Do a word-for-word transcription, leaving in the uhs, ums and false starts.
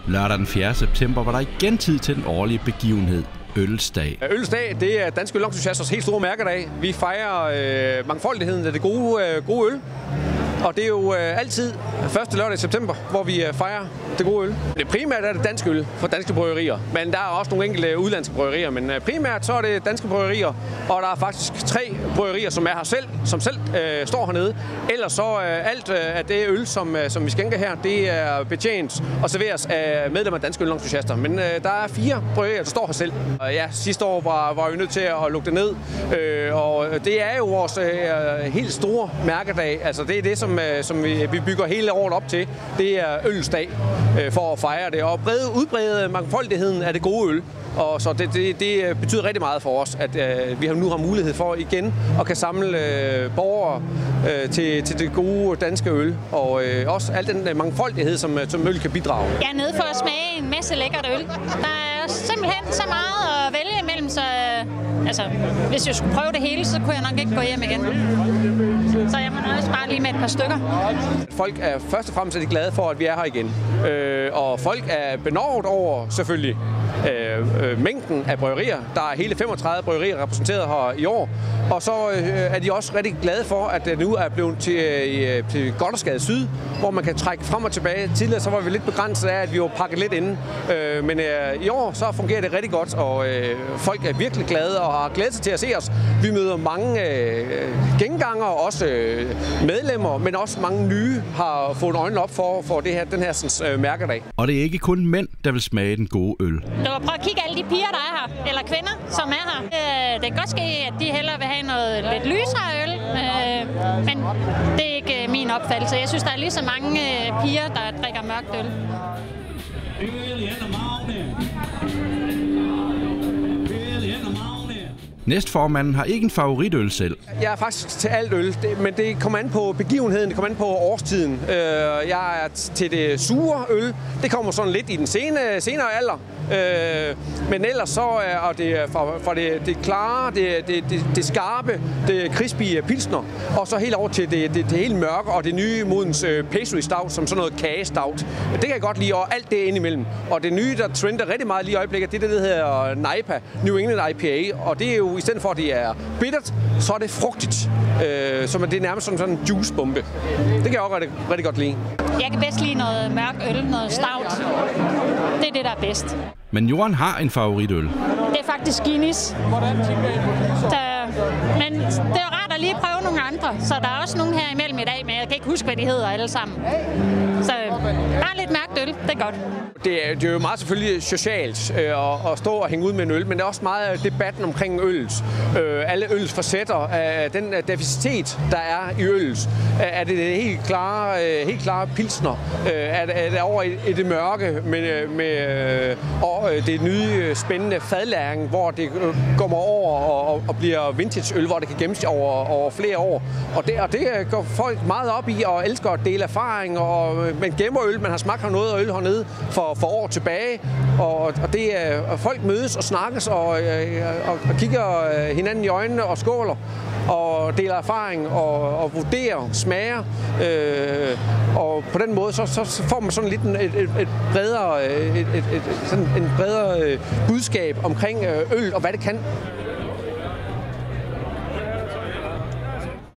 Lørdag den fjerde september var der igen tid til den årlige begivenhed, Øllets Dag. Øllets Dag, det er Danske Ølentusiasters helt store mærkedag. Vi fejrer øh, mangfoldigheden af det gode, øh, gode øl. Og det er jo øh, altid første lørdag i september, hvor vi øh, fejrer det gode øl. Det primært er det dansk øl fra danske bryggerier, men der er også nogle enkelte udlandske bryggerier. Men øh, primært så er det danske bryggerier, og der er faktisk tre bryggerier, som er her selv, som selv øh, står hernede. Ellers så øh, alt øh, af det øl, som, øh, som vi skænker her, det er betjent og serveres af medlemmer af Danske Ølentusiaster. Men øh, der er fire bryggerier, der står her selv. Og ja, sidste år var, var vi nødt til at lukke det ned, øh, og det er jo vores øh, helt store mærkedag. Altså det er det, som som vi, vi bygger hele året op til. Det er Øllets Dag øh, for at fejre det og brede, udbrede mangfoldigheden af det gode øl. Og så det, det, det betyder rigtig meget for os, at øh, vi nu har mulighed for igen at kan samle øh, borgere øh, til, til det gode danske øl. Og øh, også al den øh, mangfoldighed, som, som øl kan bidrage. Jeg er nede for at smage en masse lækkert øl. Der er simpelthen så meget at vælge imellem, så øh, altså, hvis jeg skulle prøve det hele, så kunne jeg nok ikke gå hjem igen. Så jeg må også bare lige med et par stykker. Folk er først og fremmest glade for, at vi er her igen. Øh, og folk er benovet over, selvfølgelig, øh, øh, mængden af bryggerier. Der er hele femogtredive bryggerier repræsenteret her i år. Og så øh, er de også rigtig glade for, at det nu er blevet til, øh, til Gothersgade Syd, hvor man kan trække frem og tilbage. Tidligere så var vi lidt begrænset af, at vi var pakket lidt inde. Øh, men øh, i år så fungerer det rigtig godt, og øh, folk er virkelig glade og har glædet sig til at se os. Vi møder mange øh, gengangere, også øh, medlemmer, men også mange nye har fået øjnene op for, for det her, den her sådan, øh, mærkedag. Og det er ikke kun mænd, der vil smage den gode øl. Du kan prøve at kigge alle de piger, der er her, eller kvinder, som er her. Øh, det kan godt ske, at de hellere vil have noget lidt lysere øl, øh, men det er ikke min opfattelse. Jeg synes, der er lige så mange øh, piger, der drikker mørkt øl. Næstformanden har ikke en favoritøl selv. Jeg er faktisk til alt øl, men det kommer an på begivenheden, det kommer an på årstiden. Jeg er til det sure øl. Det kommer sådan lidt i den sene, senere alder. Men ellers så er det fra, fra det, det klare, det, det, det, det skarpe, det crispy pilsner, og så helt over til det, det, det helt mørke og det nye modens pastry stout, som sådan noget kagestout. Det kan jeg godt lide, og alt det indimellem. Og det nye, der trender rigtig meget lige i øjeblikket, det er det, der hedder N I P A, New England I P A, og det er jo i stedet for, at det er bittert, så er det frugtigt. Øh, så det er nærmest som sådan en juicebombe. Det kan jeg også rigtig, rigtig godt lide. Jeg kan bedst lide noget mørk øl, noget stout. Det er det, der er bedst. Men Johan har en favoritøl. Det er faktisk Guinness. Der, men det er rart at lige prøve nogle andre, så der er også nogle her imellem i dag, men jeg kan ikke huske, hvad de hedder alle sammen. Så bare lidt mørkt øl, det er godt. Det er, det er jo meget selvfølgelig socialt øh, at stå og hænge ud med en øl, men det er også meget debatten omkring øllet. Øh, alle øllets facetter, øh, den diversitet, der er i øllet. Er det det helt klare, øh, helt klare pilsner? Øh, er, det, er det over i, i det mørke med, med, øh, og det nye spændende fadlæring, hvor det kommer over og, og bliver vintage-øl, hvor det kan gemmes over, over flere år. Og det, og det går folk meget op i og elsker at dele erfaring, og man gemmer øl, man har smagt noget af øl hernede for, for år tilbage, og, og det er, og folk mødes og snakkes og, og, og kigger hinanden i øjnene og skåler og deler erfaring og, og vurderer smager, øh, og på den måde så, så får man sådan lidt en, et, et, et bredere, et, et, et, sådan en bredere budskab omkring øl og hvad det kan.